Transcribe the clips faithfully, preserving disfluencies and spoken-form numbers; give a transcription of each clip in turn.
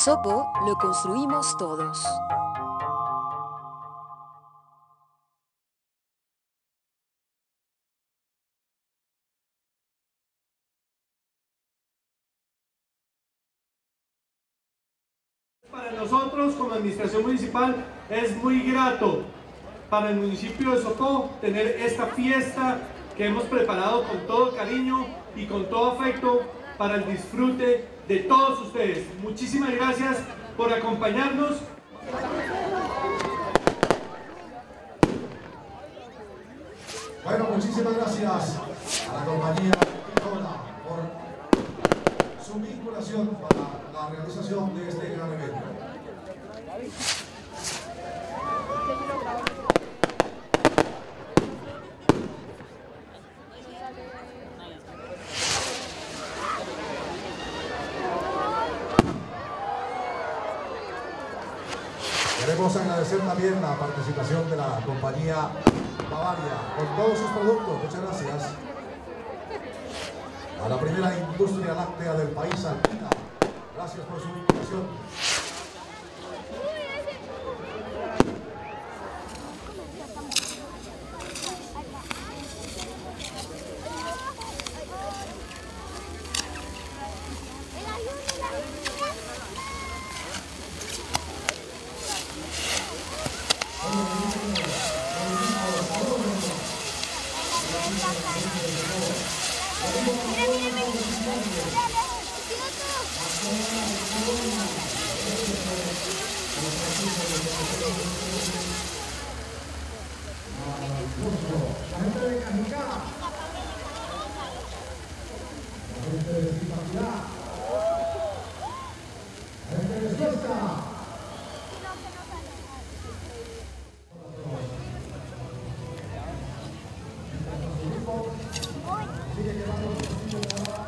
Sopo lo construimos todos. Para nosotros como administración municipal es muy grato para el municipio de Sopó tener esta fiesta que hemos preparado con todo cariño y con todo afecto para el disfrute de todos ustedes. Muchísimas gracias por acompañarnos. Bueno, muchísimas gracias a la compañía Picola por su vinculación para la realización de este gran evento. Queremos agradecer también la participación de la compañía Bavaria con todos sus productos. Muchas gracias. A la primera industria láctea del país, Alpina. Gracias por su invitación. La gente de Cajicá, la gente de Zipaquirá, la gente de Suezca. Sigue quedando los pasillos de la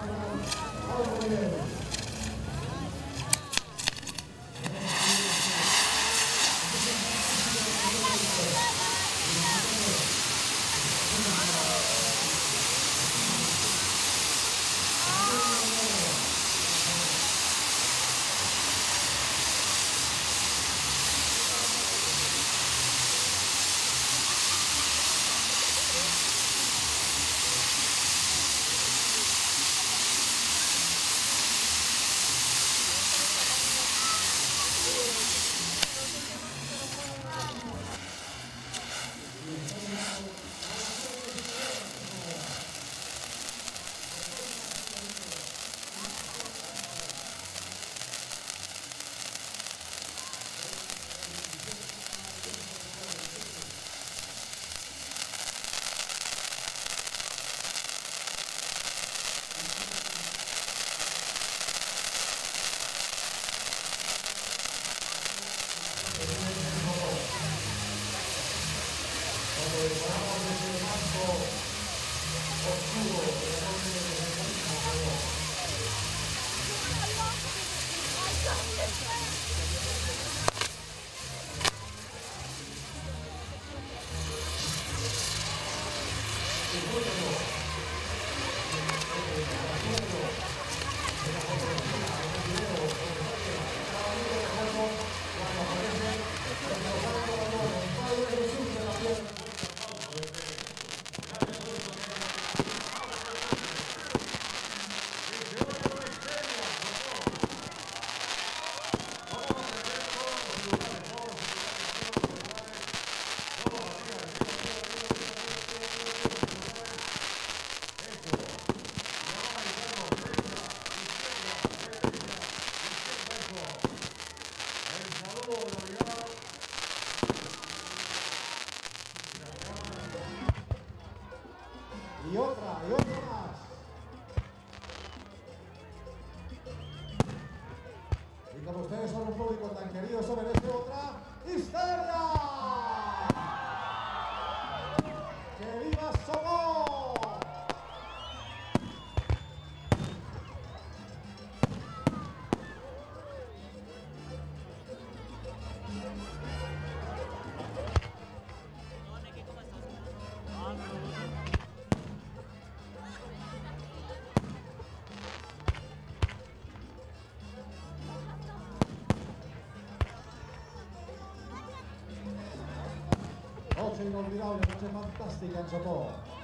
inolvidable, noche fantástica en Sopó.